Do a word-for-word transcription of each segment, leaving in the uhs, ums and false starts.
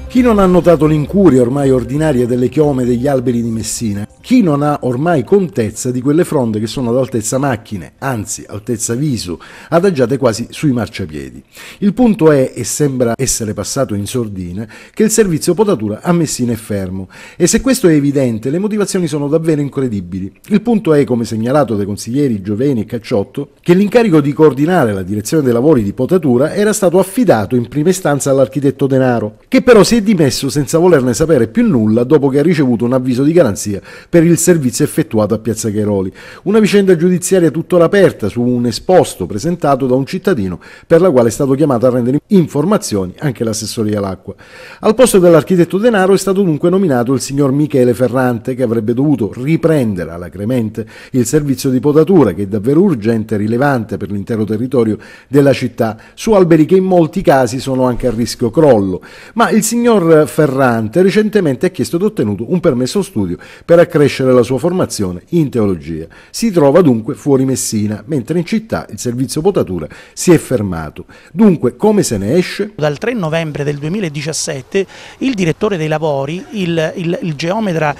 Chi non ha notato l'incuria ormai ordinaria delle chiome degli alberi di Messina? Chi non ha ormai contezza di quelle fronde che sono ad altezza macchine, anzi altezza viso, adagiate quasi sui marciapiedi? Il punto è, e sembra essere passato in sordina, che il servizio potatura a Messina è fermo. E se questo è evidente, le motivazioni sono davvero incredibili. Il punto è, come segnalato dai consiglieri Gioveni e Cacciotto, che l'incarico di coordinare la direzione dei lavori di potatura era stato affidato in prima istanza all'architetto Denaro, che però si è dimesso senza volerne sapere più nulla dopo che ha ricevuto un avviso di garanzia per il servizio effettuato a Piazza Cheroli. Una vicenda giudiziaria tuttora aperta su un esposto presentato da un cittadino per la quale è stato chiamato a rendere informazioni anche l'assessoria all'acqua. Al posto dell'architetto Denaro è stato dunque nominato il signor Michele Ferrante, che avrebbe dovuto riprendere alacremente il servizio di potatura, che è davvero urgente e rilevante per l'intero territorio della città, su alberi che in molti casi sono anche a rischio crollo. Ma il signor Ferrante recentemente ha chiesto ed ottenuto un permesso studio per accrescere la sua formazione in teologia. Si trova dunque fuori Messina, mentre in città il servizio potatura si è fermato. Dunque, come se ne esce? Dal tre novembre del duemiladiciassette il direttore dei lavori, il, il, il geometra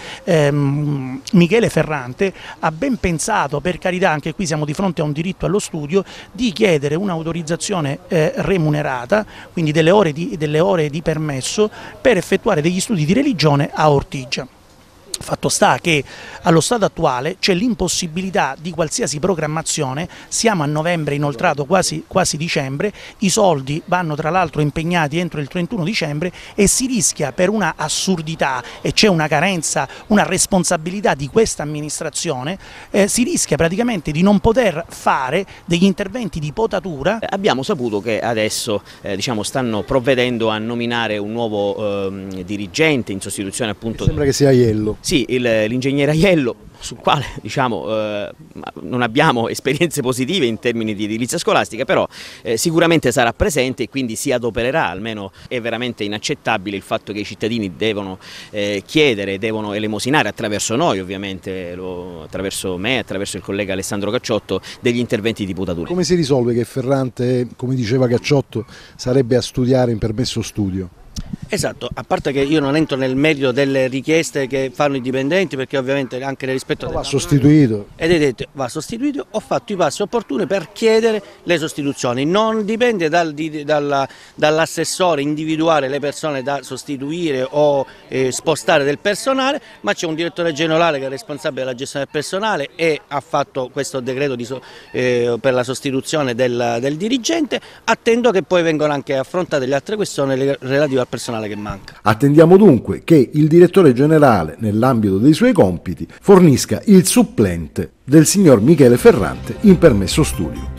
ehm, Michele Ferrante, ha ben pensato, per carità anche qui siamo di fronte a un diritto allo studio, di chiedere un'autorizzazione eh, remunerata, quindi delle ore di, delle ore di permesso, per effettuare degli studi di religione a Ortigia. Fatto sta che allo stato attuale c'è l'impossibilità di qualsiasi programmazione, siamo a novembre inoltrato, quasi, quasi dicembre, i soldi vanno tra l'altro impegnati entro il trentuno dicembre e si rischia, per una assurdità, e c'è una carenza, una responsabilità di questa amministrazione, eh, si rischia praticamente di non poter fare degli interventi di potatura. Abbiamo saputo che adesso eh, diciamo, stanno provvedendo a nominare un nuovo eh, dirigente in sostituzione appunto. Sembra che sia Aiello. Sì, l'ingegnere Aiello, sul quale diciamo, eh, non abbiamo esperienze positive in termini di edilizia scolastica, però eh, sicuramente sarà presente e quindi si adopererà. Almeno è veramente inaccettabile il fatto che i cittadini devono eh, chiedere, devono elemosinare attraverso noi ovviamente, lo, attraverso me, attraverso il collega Alessandro Cacciotto, degli interventi di potatura. Come si risolve che Ferrante, come diceva Cacciotto, sarebbe a studiare in permesso studio? Esatto, a parte che io non entro nel merito delle richieste che fanno i dipendenti, perché ovviamente anche nel rispetto va sostituito. Ed è detto va sostituito, ho fatto i passi opportuni per chiedere le sostituzioni. Non dipende dal, di, dalla, dall'assessore individuare le persone da sostituire o eh, spostare del personale, ma c'è un direttore generale che è responsabile della gestione del personale e ha fatto questo decreto di, eh, per la sostituzione del, del dirigente. Attendo che poi vengano anche affrontate le altre questioni relative al personale che manca. Attendiamo dunque che il direttore generale, nell'ambito dei suoi compiti, fornisca il supplente del signor Michele Ferrante in permesso studio.